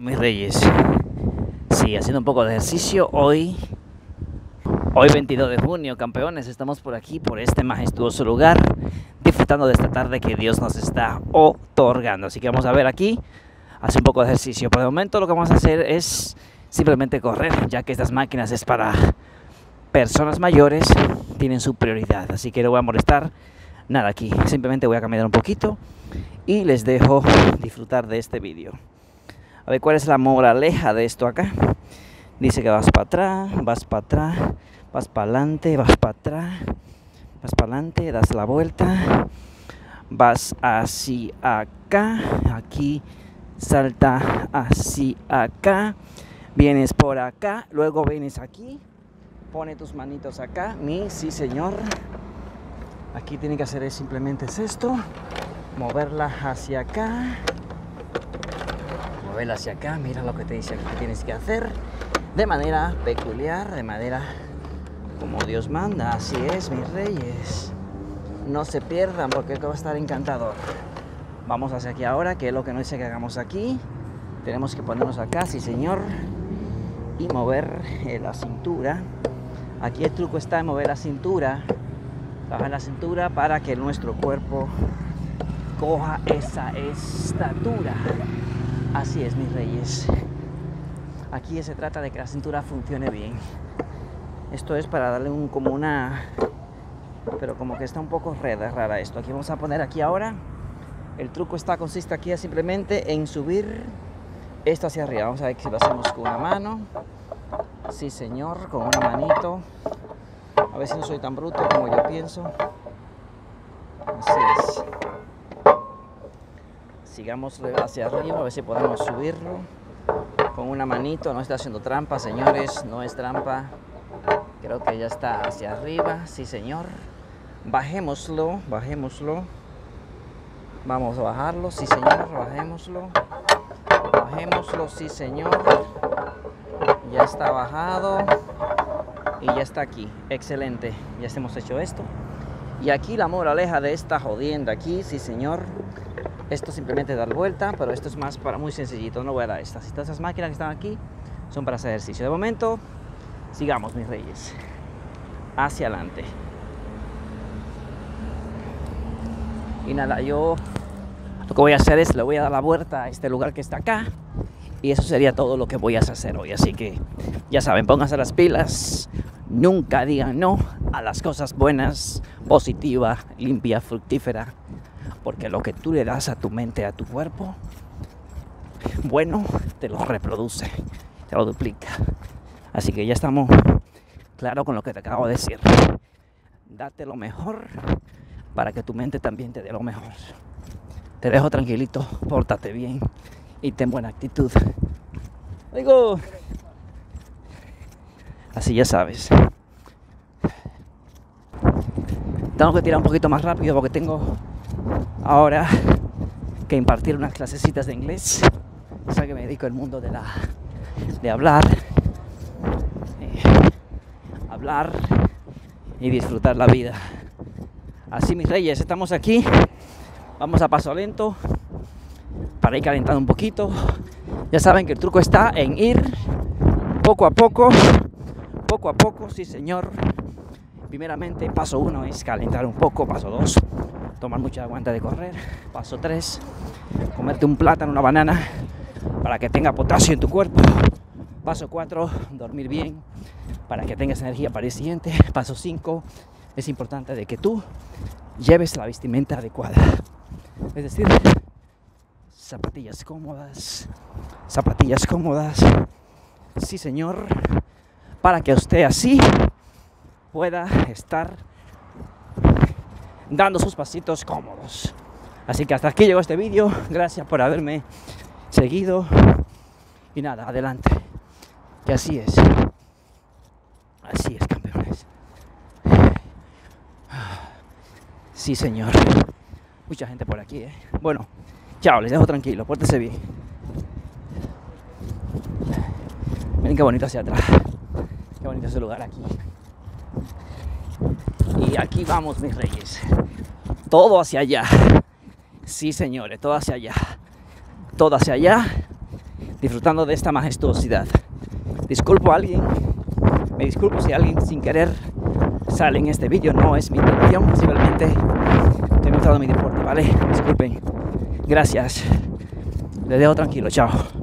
Mis reyes, sí, haciendo un poco de ejercicio hoy 22 de junio, campeones, estamos por aquí, por este majestuoso lugar, disfrutando de esta tarde que Dios nos está otorgando. Así que vamos a ver aquí, hacer un poco de ejercicio. Por el momento lo que vamos a hacer es simplemente correr, ya que estas máquinas es para personas mayores, tienen su prioridad. Así que no voy a molestar nada aquí, simplemente voy a caminar un poquito y les dejo disfrutar de este vídeo. A ver, ¿cuál es la moraleja de esto acá? Dice que vas para atrás, vas para atrás, vas para adelante, vas para atrás, vas para adelante, das la vuelta, vas hacia acá, aquí salta hacia acá, vienes por acá, luego vienes aquí, pone tus manitos acá, sí señor. Aquí tiene que hacer simplemente esto, moverla hacia acá. Moverla hacia acá, mira lo que te dice que tienes que hacer de manera peculiar, de manera como Dios manda. Así es, mis reyes, no se pierdan porque esto va a estar encantador. Vamos hacia aquí ahora, que es lo que nos dice que hagamos aquí. Tenemos que ponernos acá, sí señor, y mover la cintura. Aquí el truco está en mover la cintura, bajar la cintura para que nuestro cuerpo coja esa estatura. Así es, mis reyes. Aquí se trata de que la cintura funcione bien. Esto es para darle pero como que está un poco rara esto. Aquí vamos a poner aquí ahora. El truco consiste aquí simplemente en subir esto hacia arriba. Vamos a ver si lo hacemos con una mano. Sí, señor, con una manito. A ver si no soy tan bruto como yo pienso. Así es. Sigamos hacia arriba, a ver si podemos subirlo con una manito. No está haciendo trampa, señores, no es trampa. Creo que ya está hacia arriba, sí señor. Bajémoslo. Vamos a bajarlo, sí señor, bajémoslo, sí señor. Ya está bajado y ya está aquí, excelente. Ya hemos hecho esto. Y aquí la moraleja de esta jodienda aquí, sí señor. Esto simplemente dar vuelta, pero esto es muy sencillito, no voy a dar estas. Todas esas máquinas que están aquí son para hacer ejercicio. De momento, sigamos, mis reyes, hacia adelante. Y nada, yo lo que voy a hacer es, le voy a dar la vuelta a este lugar que está acá. Y eso sería todo lo que voy a hacer hoy. Así que, ya saben, pónganse las pilas. Nunca digan no a las cosas buenas, positiva, limpia, fructífera. Porque lo que tú le das a tu mente, a tu cuerpo, bueno, te lo reproduce, te lo duplica. Así que ya estamos claros con lo que te acabo de decir. Date lo mejor para que tu mente también te dé lo mejor. Te dejo tranquilito, pórtate bien y ten buena actitud. Digo, así ya sabes. Tengo que tirar un poquito más rápido porque tengo ahora que impartir unas clasecitas de inglés. O sea que me dedico al mundo de hablar y disfrutar la vida. Así, mis reyes, estamos aquí. Vamos a paso lento para ir calentando un poquito. Ya saben que el truco está en ir poco a poco, sí señor. Primeramente, paso 1 es calentar un poco. Paso 2, tomar mucha agua antes de correr. Paso 3, comerte un plátano, una banana para que tenga potasio en tu cuerpo. Paso 4, dormir bien para que tengas energía para el siguiente. Paso 5, es importante de que tú lleves la vestimenta adecuada. Es decir, zapatillas cómodas. Sí, señor, para que usted así pueda estar dando sus pasitos cómodos. Así que hasta aquí llegó este vídeo. Gracias por haberme seguido. Y nada, adelante. Que así es, campeones. Sí, señor. Mucha gente por aquí, Bueno, chao, les dejo tranquilo. Pórtense bien. Miren qué bonito hacia atrás. Qué bonito ese lugar aquí. Y aquí vamos, mis reyes. Todo hacia allá. Sí, señores, todo hacia allá. Todo hacia allá. disfrutando de esta majestuosidad. Disculpo a alguien, me disculpo si alguien sin querer sale en este vídeo, no es mi intención, simplemente estoy mostrando mi deporte, ¿vale? Disculpen, gracias, les dejo tranquilo, chao.